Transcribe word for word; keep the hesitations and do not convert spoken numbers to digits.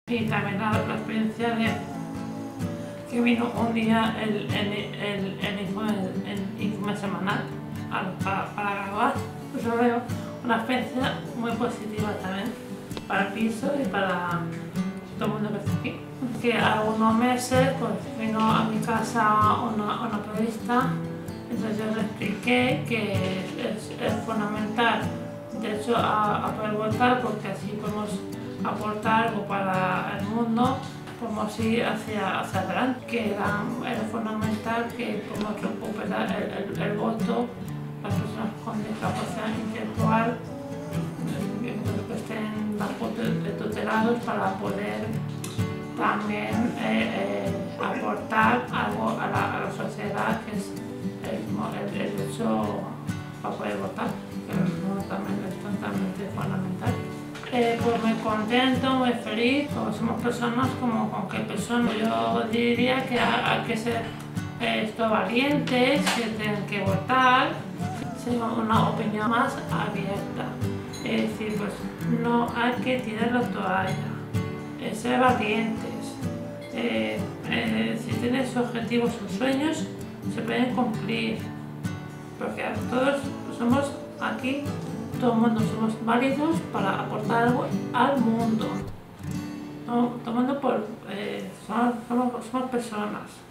Y también la, la experiencia de que vino un día el, el, el, el, informe, el informe semanal para, para grabar. Pues yo veo una experiencia muy positiva también para el piso y para todo el mundo que está aquí. Que algunos meses pues vino a mi casa una, una periodista, entonces yo le expliqué que es, es, es fundamental de hecho a, a poder votar, porque así podemos aportar algo para el mundo, podemos ir hacia, hacia adelante, que era, era fundamental que podamos recuperar el, el, el voto, las personas con discapacidad intelectual que estén tutelados para poder también eh, eh, aportar algo a la, a la sociedad, que es el, el, el derecho a poder votar, que no, también es totalmente fundamental. Eh, pues muy contento, muy feliz, como somos personas, como cualquier persona. Yo diría que hay que ser eh, esto, valientes, que tienen que votar, sería una opinión más abierta. Es decir, pues no hay que tirar la toalla, eh, ser valientes. Eh, eh, si tienes objetivos o sueños, se pueden cumplir, porque todos somos aquí, todo el mundo somos válidos para aportar algo al mundo. No, todo el mundo por, eh, somos, somos, somos personas.